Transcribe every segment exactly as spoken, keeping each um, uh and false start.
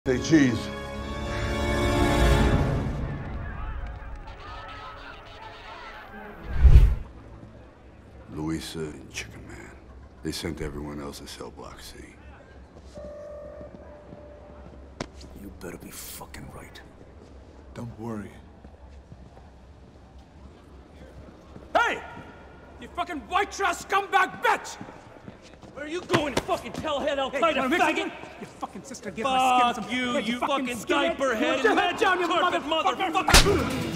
Say cheese. Louisa and Chicken Man. They sent everyone else to cell block C. You better be fucking right. Don't worry. Hey! You fucking white trash scumbag bitch! Where are you going, fucking tailhead Al Hey, Qaeda wanna mix faggot? again? Your fucking sister gave my skin Fuck some... you, Hey, you fucking fucking skinhead. diaper head Put your head and down, you carpet motherfucker! motherfucker!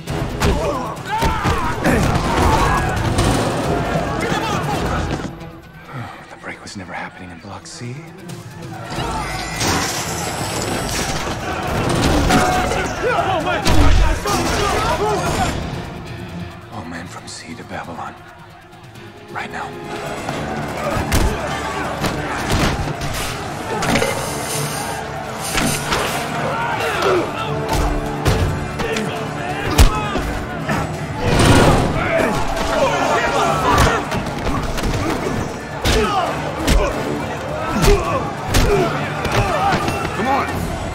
The break was never happening in Block C. All men from C to Babylon. Right now. Come on!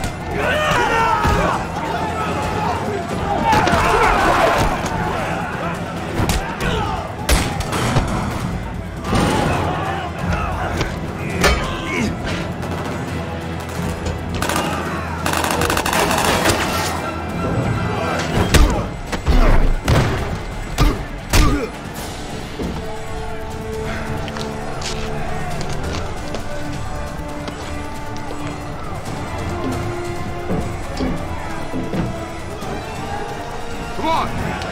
Come on!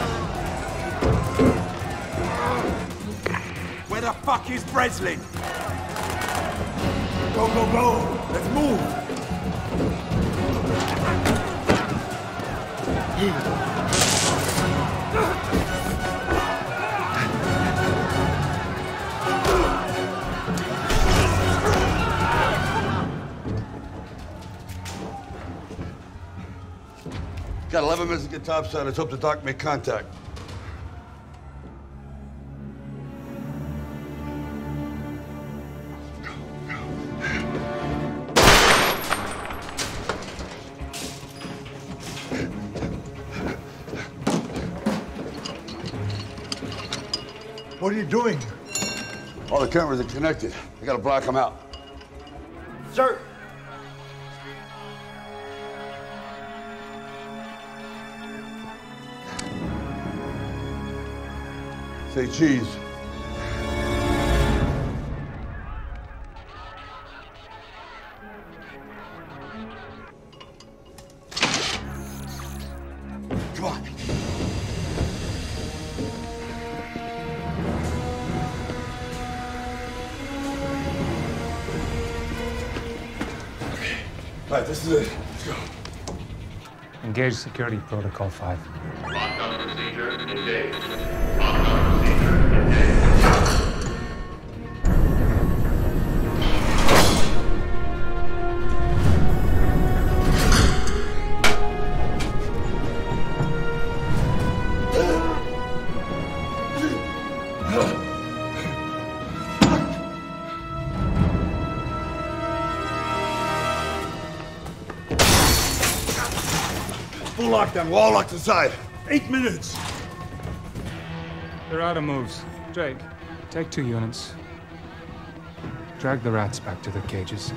Where the fuck is Breslin? Go, go, go! Let's move! Got eleven minutes to get topside. Let's hope the doc make contact. What are you doing? All the cameras are connected. We gotta block them out. Sir! Say cheese. Come on. Okay. All right, this is it. Let's go. Engage security protocol five. Lockdown procedure engaged. Lockdown procedure engaged. Full lockdown. We're all locked inside. Eight minutes. They're out of moves. Drake, take two units. Drag the rats back to their cages.